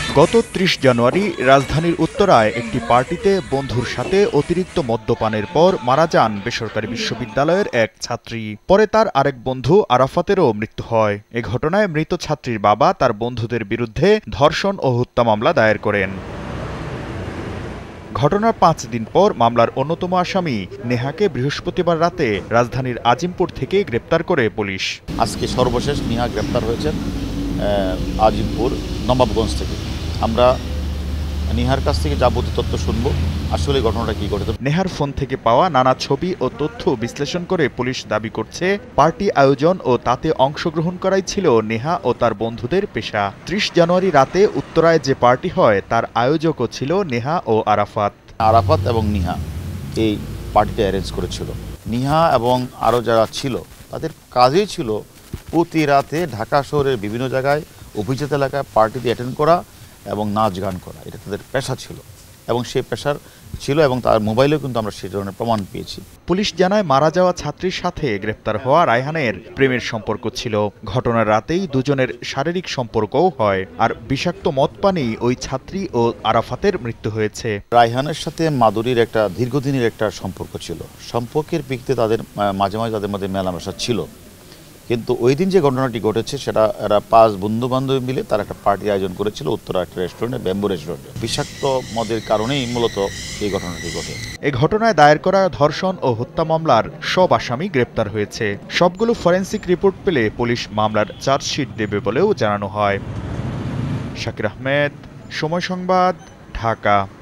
গত ৩০ জানুয়ারি রাজধানীর উত্তরায় একটি পার্টিতে বন্ধুর সাথে অতিরিক্ত মদ্যপানের পর মারা যান বেসরকারি বিশ্ববিদ্যালয়ের এক ছাত্রী। পরে তার আরেক বন্ধু আরাফাতেরও মৃত্যু হয়। এ ঘটনায় মৃত ছাত্রীর বাবা তার বন্ধুদের বিরুদ্ধে ধর্ষণ ও হত্যা মামলা দায়ের করেন। ঘটনার ৫ দিন পর মামলার অন্যতম আসামি নেহাকে বৃহস্পতিবার রাতে রাজধানীর আজিমপুর থেকে গ্রেপ্তার করে পুলিশ। আজকে সর্বশেষ নেহা গ্রেপ্তার হয়েছেন আজিমপুর নবাবগঞ্জ থেকে। আমরা নেহার কাছ থেকে যাবতীয় তথ্য শুনব, আসলে ঘটনাটা কি ঘটেছে। নেহার ফোন থেকে পাওয়া নানা ছবি ও তথ্য বিশ্লেষণ করে পুলিশ দাবি করছে, পার্টি আয়োজন ও তাতে অংশগ্রহণ করাই ছিল নেহা ও তার বন্ধুদের পেশা। ৩০ জানুয়ারি রাতে উত্তরায় যে পার্টি হয় তার আয়োজকও ছিল নেহা ও আরাফাত। আরাফাত এবং নেহা এই পার্টিটা অ্যারেঞ্জ করেছিল। নেহা এবং আরও যারা ছিল তাদের কাজই ছিল প্রতি রাতে ঢাকা শহরের বিভিন্ন জায়গায় অভিজাত এলাকায় পার্টিতে অ্যাটেন্ড করা এবং নাচ গান করা, এটা তাদের পেশা ছিল এবং সেই পেশার ছিল এবং তার মোবাইলেও কিন্তু আমরা সেই ধরনের প্রমাণ পেয়েছি। পুলিশ জানায় মারা যাওয়া ছাত্রীর সাথে গ্রেপ্তার হওয়া রায়হানের প্রেমের সম্পর্ক ছিল। ঘটনার রাতেই দুজনের শারীরিক সম্পর্কও হয়, আর বিষাক্ত মদ পানেই ওই ছাত্রী ও আরাফাতের মৃত্যু হয়েছে। রায়হানের সাথে মাধুরীর একটা দীর্ঘদিনের একটা সম্পর্ক ছিল। সম্পর্কের ভিত্তিতে তাদের মাঝে মাঝে তাদের মধ্যে মেলামেশা ছিল, কিন্তু ওই দিন যে ঘটনাটি ঘটেছে সেটা এরা ৫ বন্ধু বান্ধবী মিলে তারা একটা পার্টি আয়োজন করেছিল উত্তরা একটা রেস্টুরেন্টে, ব্যাম্বু রেস্টুরেন্টে। বিষাক্ত মদের কারণেই মূলত এই ঘটনাটি ঘটে। এই ঘটনায় দায়ের করা ধর্ষণ ও হত্যা মামলার সব আসামি গ্রেপ্তার হয়েছে। সবগুলো ফরেনসিক রিপোর্ট পেলে পুলিশ মামলার চার্জশিট দেবে বলেও জানানো হয়। শাকির আহমেদ, সময় সংবাদ, ঢাকা।